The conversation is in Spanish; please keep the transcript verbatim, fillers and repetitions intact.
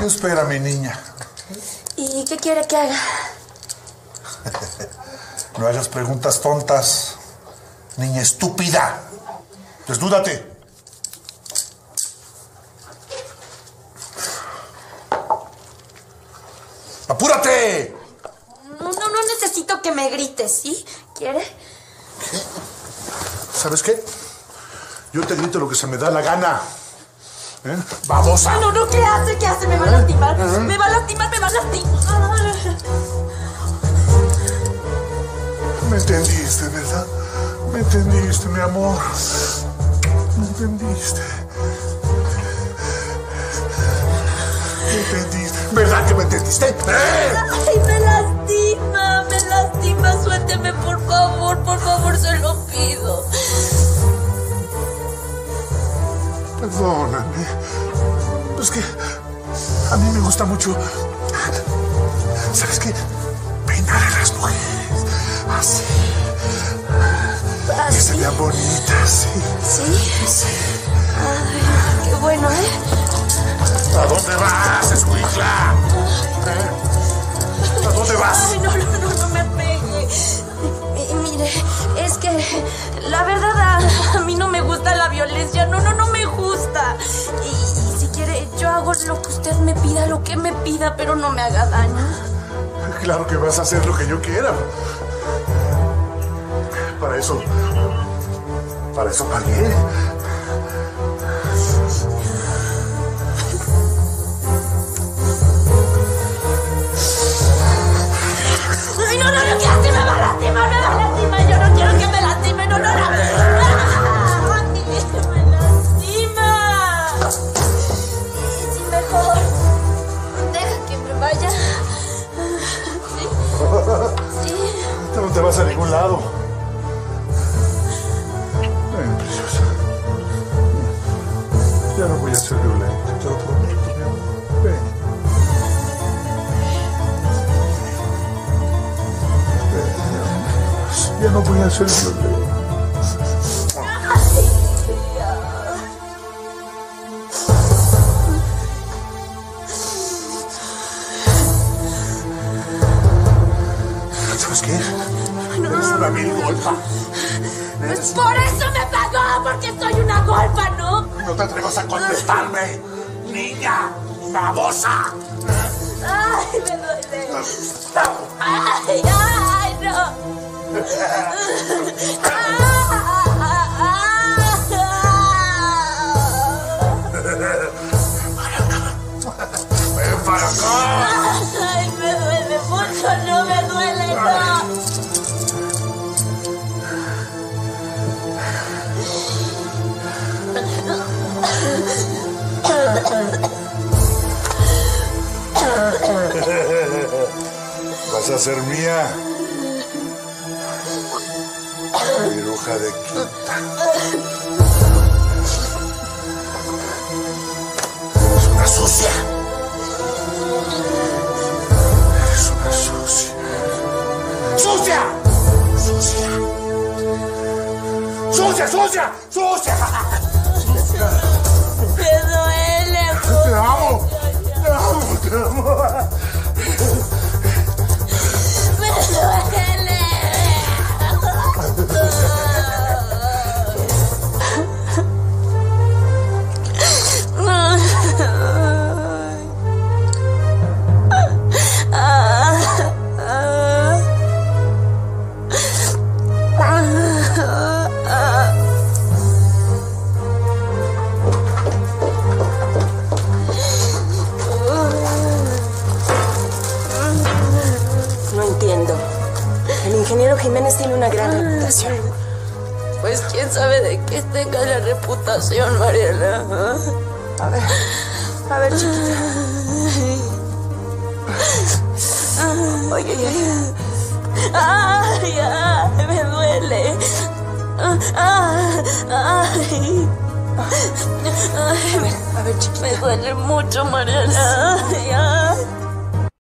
Espera, mi niña. ¿Y qué quiere que haga? No hagas preguntas tontas, niña estúpida. Desnúdate. ¡Apúrate! No, no, no necesito que me grites, ¿sí? ¿Quiere? ¿Qué? ¿Sabes qué? Yo te grito lo que se me da la gana. ¿Eh? ¡Babosa! No, no, ¿qué hace? ¿Qué hace? Me va a lastimar. ¿Eh? Me va a lastimar, me va a lastimar. Me entendiste, ¿verdad? Me entendiste, mi amor. Me entendiste. Me entendiste. ¿Verdad que me entendiste? ¿Eh? Ay, me lastima, me lastima. Suélteme, por favor, por favor, se lo pido. Perdóname. Es que a mí me gusta mucho. ¿Sabes qué? Peinar a las mujeres. Así. ¿Así? Que se vean bonitas, sí. ¿Sí? Sí. Ay, qué bueno, ¿eh? ¿A dónde vas, escuincla? ¿Eh? ¿A dónde vas? Ay, no, no, no, no me pegue. Y, mire, es que la verdad a, a mí no me gusta la violencia. No, no, no me gusta. Y, y si quiere, yo hago lo que usted me pida, lo que me pida, pero no me haga daño. Claro que vas a hacer lo que yo quiera. Para eso... Para eso pagué. Ay, no, no, no, ¿qué hace? Me va a lastimar, me va a lastimar. Yo no quiero que me lastime, no, no, no. ¡Ah! ¡Me lastima! Sí, mejor deja que me vaya. Sí, sí. Tú no te vas a ningún lado. Ven, preciosa. Ya no voy a ser violento, te lo prometo, mi amor. Ven. Ven, mi amor. Ya no voy a ser violento. ¿Sabes qué? No, Eres una vil golfa. Pues por eso me pagó, porque soy una golfa, ¿no? No te atrevas a contestarme, niña babosa. Ay, me duele. Ay, ay, no. Ven para acá. Ay, me duele mucho, no me duele, no. Vas a ser mía. Viruja de quinta. Eres una sucia. Eres una sucia. ¡Sucia! ¡Sucia! ¡Sucia, sucia! ¡Sucia! Me duele. ¡Te amo! ¡Te amo, te amo! Me duele. No entiendo. El ingeniero Jiménez tiene una gran reputación. Pues quién sabe de qué tenga la reputación, Mariela. A ver, a ver, chiquita. Oye, oye, oye. Ay, ay, me duele. Ay, ay. A ver, a ver, chiquita. Me duele mucho, Mariela. Ay, ay.